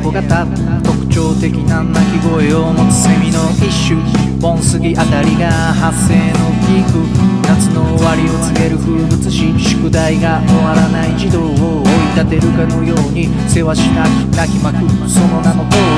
猫型、特徴的な鳴き声を持つセミの一種。盆杉あたりが発生のピーク、夏の終わりを告げる風物詩。宿題が終わらない児童を追い立てるかのようにせわしなき泣きまく、その名の通り